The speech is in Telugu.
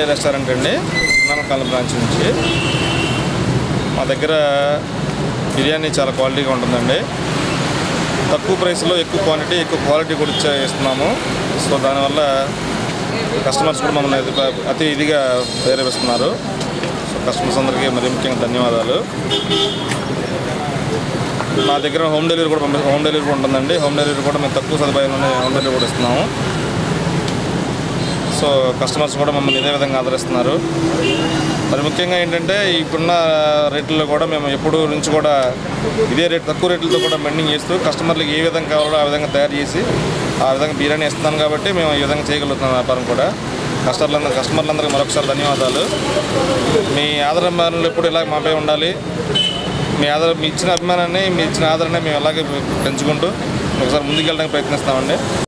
రెస్టారెంట్ అండి, నామకాలం బ్రాంచ్ నుంచి. మా దగ్గర బిర్యానీ చాలా క్వాలిటీగా ఉంటుందండి. తక్కువ ప్రైస్లో ఎక్కువ క్వాంటిటీ, ఎక్కువ క్వాలిటీ కూడా ఇస్తున్నాము. సో దానివల్ల కస్టమర్స్ కూడా మమ్మల్ని అతి ఇదిగా ప్రేరేపిస్తున్నారు. సో కస్టమర్స్ అందరికీ మరి ముఖ్యంగా ధన్యవాదాలు. మా దగ్గర హోమ్ డెలివరీ కూడా ఉంటుందండి. హోమ్ డెలివరీ కూడా మేము తక్కువ సదుపాయంలోనే హోమ్ డెలివరీ కూడా ఇస్తున్నాము. సో కస్టమర్స్ కూడా మమ్మల్ని ఇదే విధంగా ఆదరిస్తున్నారు. మరి ముఖ్యంగా ఏంటంటే ఇప్పుడున్న రేట్లలో కూడా మేము ఎప్పుడు నుంచి కూడా ఇదే రేట్, తక్కువ రేట్లతో కూడా మెయింటైన్ చేస్తూ కస్టమర్లకు ఏ విధంగా కావాలో ఆ విధంగా తయారు చేసి ఆ విధంగా బిర్యానీ ఇస్తున్నాం కాబట్టి మేము ఈ విధంగా చేయగలుగుతున్నాం వ్యాపారం కూడా. కస్టమర్లందరికీ మరొకసారి ధన్యవాదాలు. మీ ఆదరణ ఎప్పుడు ఇలా మాపై ఉండాలి. మీ ఇచ్చిన అభిమానాన్ని, మీ ఇచ్చిన ఆదరణ మేము అలాగే పెంచుకుంటూ ఒకసారి ముందుకెళ్ళడానికి ప్రయత్నిస్తామండి.